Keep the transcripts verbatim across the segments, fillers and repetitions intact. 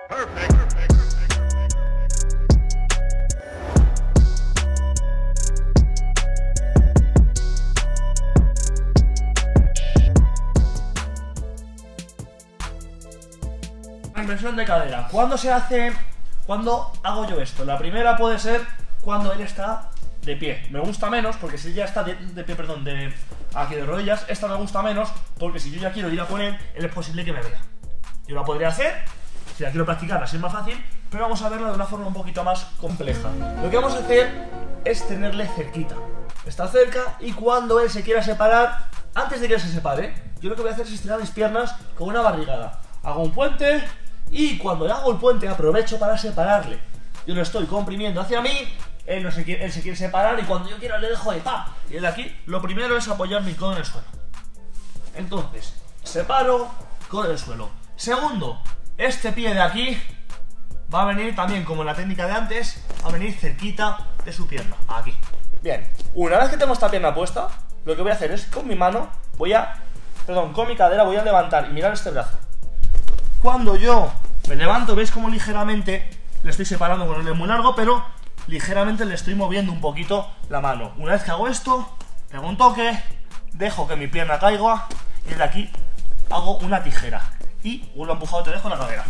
La inversión de cadera. ¿Cuándo se hace? ¿Cuándo hago yo esto? La primera puede ser cuando él está de pie. Me gusta menos porque si ya está de, de pie, perdón, de aquí de rodillas. Esta me gusta menos porque si yo ya quiero ir a poner, él es posible que me vea. Yo la podría hacer, si la quiero practicar así es más fácil, pero vamos a verla de una forma un poquito más compleja. Lo que vamos a hacer es tenerle cerquita. Está cerca y cuando él se quiera separar, antes de que él se separe, yo lo que voy a hacer es estirar mis piernas con una barrigada. Hago un puente y cuando le hago el puente aprovecho para separarle. Yo lo estoy comprimiendo hacia mí, él, no se quiere, él se quiere separar y cuando yo quiero le dejo ahí, ¡pam! Y de aquí lo primero es apoyar mi codo en el suelo. Entonces, separo, codo en el suelo. Segundo, este pie de aquí va a venir también, como en la técnica de antes, a venir cerquita de su pierna, aquí. Bien, una vez que tengo esta pierna puesta, lo que voy a hacer es con mi mano, voy a, perdón, con mi cadera voy a levantar y mirar este brazo. Cuando yo me levanto, veis como ligeramente le estoy separando con el dedo muy largo, pero ligeramente le estoy moviendo un poquito la mano. Una vez que hago esto, pego un toque, dejo que mi pierna caiga y desde aquí hago una tijera. Y vuelvo a empujar, te dejo la cadera.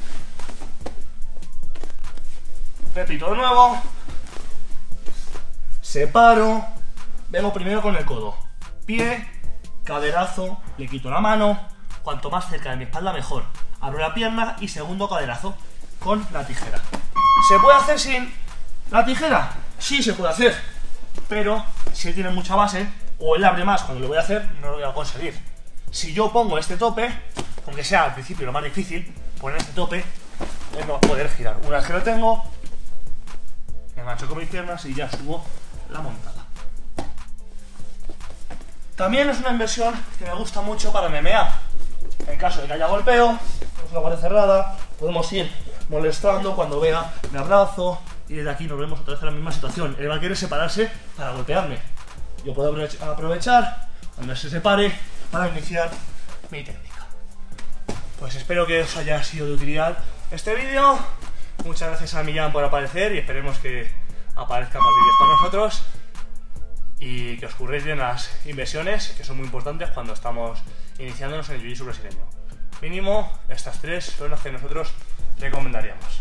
Repito de nuevo. Separo. Vengo primero con el codo. Pie, caderazo, le quito la mano. Cuanto más cerca de mi espalda mejor. Abro la pierna y segundo caderazo con la tijera. ¿Se puede hacer sin la tijera? Sí, se puede hacer. Pero si él tiene mucha base o él abre más cuando lo voy a hacer, no lo voy a conseguir. Si yo pongo este tope, aunque sea al principio lo más difícil, poner este tope, él no va a poder girar. Una vez que lo tengo, me engancho con mis piernas y ya subo la montada. También es una inversión que me gusta mucho para M M A. En caso de que haya golpeo, tenemos una guardia cerrada, podemos ir molestando cuando vea, me abrazo y desde aquí nos vemos otra vez en la misma situación. Él va a querer separarse para golpearme. Yo puedo aprovechar cuando se separe para iniciar mi técnica. Pues espero que os haya sido de utilidad este vídeo. Muchas gracias a Millán por aparecer y esperemos que aparezcan más vídeos para nosotros y que os curréis bien las inversiones, que son muy importantes cuando estamos iniciándonos en el jiu-jitsu brasileño. Mínimo estas tres son las que nosotros recomendaríamos.